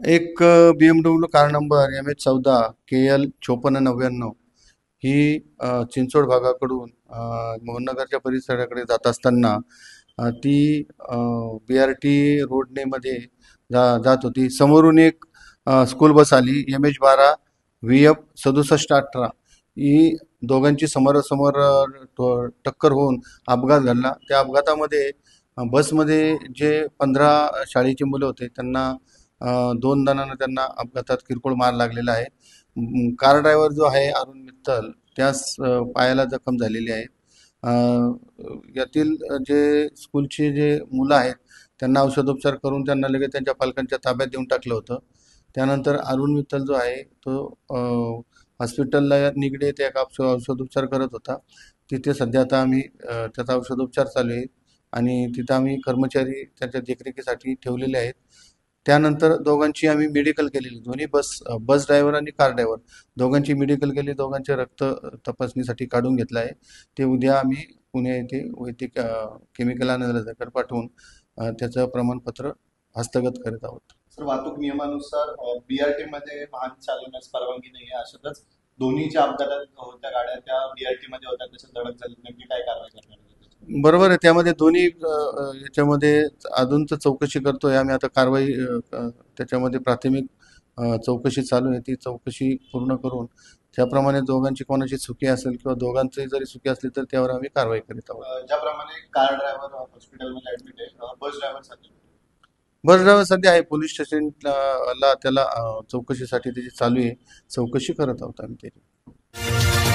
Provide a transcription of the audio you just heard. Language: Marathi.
एक BMW car number MH14 KL 5499 ही चिंचवड भागाकडून मोहननगरच्या परिसराकडे जात असताना ती BRT रोडने मध्ये जात होती. समोरून एक स्कूल बस आली MH12 VF 6718 ही दोघांची समोरासमोर टक्कर होऊन अपघात घडला. त्या अपघातामध्ये बसमध्ये जे 15 शाळेची मुलं होते त्यांना 2 जणांना त्यांना अपघातात किरकोळ मार लागलेला आहे. कार ड्रायव्हर जो आहे अरुण मित्तल त्यास पायाला जखम झालेली आहे. अ, यातील जे स्कूलचे जे मुलं आहेत त्यांना औषधोपचार करून त्यांना लगेच त्यांच्या पालकांच्या ताब्यात देऊन टाकलं होतं. त्यानंतर अरुण मित्तल जो आहे तो हॉस्पिटलला निगडे येथे एक औषधोपचार करत होता. तिथे सध्या आता आम्ही त्याचा औषधोपचार चालू आहे आणि तिथं आम्ही कर्मचारी त्याच्या देखरेखीसाठी ठेवलेले आहेत. त्यानंतर दोघांची आम्ही मेडिकल केलेली, दोन्ही बस ड्रायव्हर आणि कार ड्रायव्हर दोघांची मेडिकल केली. दोघांचे रक्त तपासणीसाठी काढून घेतलं आहे. ते उद्या आम्ही पुणे येथे वैद्यकीय केमिकल अनालिसिसकडे पाठवून त्याचं प्रमाणपत्र हस्तगत करीत आहोत. सर, वाहतूक नियमानुसार BRT मध्ये वाहन चालवण्यास परवानगी नाही आहे. अशातच दोन्हीच्या अपघातात होत्या गाड्या त्या BRT मध्ये होत्या, त्याच्यात धडक झाली. नक्की काय कारवाई करणार आहे? बरोबर आहे. त्यामध्ये दोन्ही याच्यामध्ये अजून तर चौकशी करतोय आम्ही. आता कारवाई त्याच्यामध्ये प्राथमिक चौकशी चालू आहे. ती चौकशी पूर्ण करून त्याप्रमाणे दोघांची कोणाची चुकी असेल किंवा दोघांची जरी चुकी असली तर त्यावर आम्ही कारवाई करीत आहोत. ज्याप्रमाणे कार ड्रायव्हर हॉस्पिटलमध्ये ऍडमिट आहे, बस ड्रायव्हर साठी बस ड्रायव्हर सध्या आहे पोलीस स्टेशनला, त्याला चौकशीसाठी त्याची चालू आहे. चौकशी करत आहोत आम्ही त्याची.